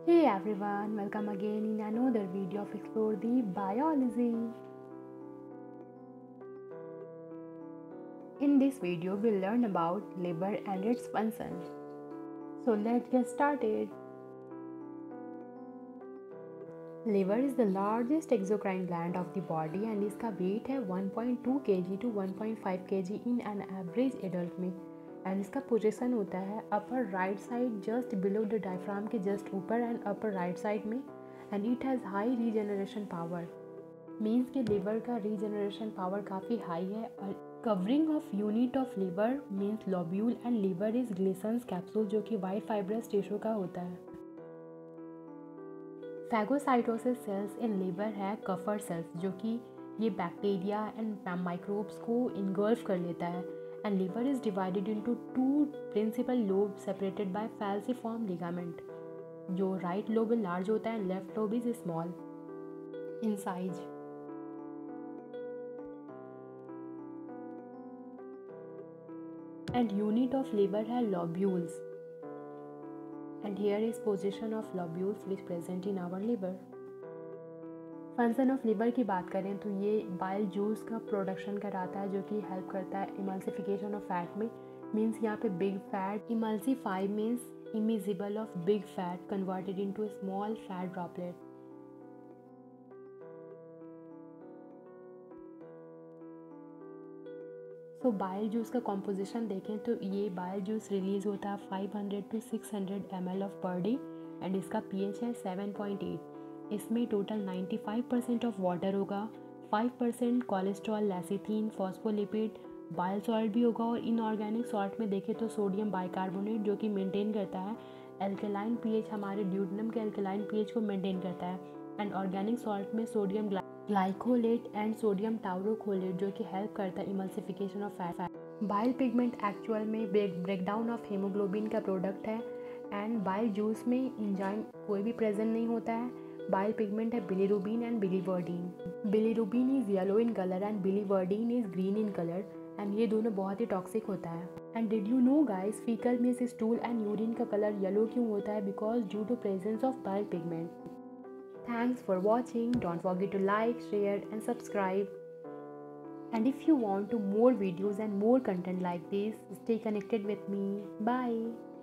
Hey everyone, welcome again in another video of Explore the Biology. In this video, we'll learn about liver and its function. So let's get started. Liver is the largest exocrine gland of the body and इसका weight है 1.2 kg to 1.5 kg in an average adult में and इसका position होता है upper right side just below the diaphragm के just ऊपर and upper right side में and it has high regeneration power means कि लिवर का रीजनरेशन पावर काफ़ी हाई है और covering of unit of liver means lobule and liver is Glisson's capsule जो कि वाइट फाइब्रस टिश्यू का होता है। फैगोसाइटोसिस सेल्स इन लिवर है कफर सेल्स जो कि ये बैक्टीरिया एंड माइक्रोब्स को इनगल्फ कर लेता है and liver is divided into two principal lobes separated by falciform ligament. जो right lobe large होता है left lobe is small in size. And unit of liver है lobules. And here is position of lobules which present in our liver. Function of liver की बात करें तो ये bile juice का प्रोडक्शन कराता है जो कि हेल्प करता है इमल्सिफिकेशन ऑफ फैट में मीन्स यहाँ पे big fat emulsify means immiscible of big fat converted into small fat droplet. So bile juice का कॉम्पोजिशन देखें तो ये बाइल जूस रिलीज होता है 500 to 600 ml of per day and इसका pH है 7.8। इसमें टोटल 95% ऑफ वाटर होगा, 5% cholesterol, lecithin, phospholipid, bile salt भी होगा और इनऑर्गेनिक सॉल्ट में देखें तो सोडियम बाइकार्बोनेट जो कि मेंटेन करता है एल्केलाइन पीएच, हमारे ड्यूडेनम के एल्केलाइन पीएच को मेंटेन करता है एंड ऑर्गेनिक सॉल्ट में sodium glycolate and sodium taurocholate जो कि हेल्प करता है emulsification of fat. Bile pigment actual में ब्रेकडाउन ऑफ हीमोग्लोबिन का प्रोडक्ट है एंड बाइल जूस में इंजाइम कोई भी प्रेजेंट नहीं होता है। बाइल पिगमेंट है bilirubin and biliverdin. Bilirubin is yellow in colour and biliverdin is green in colour and ये दोनों बहुत ही टॉक्सिक होता है। And did you know guys faecal means stool and urine का कलर येलो क्यों होता है? Because due to presence of bile pigment. Thanks for watching, don't forget to like, share and subscribe. And if you want to more videos and more content like this, stay connected with me. Bye.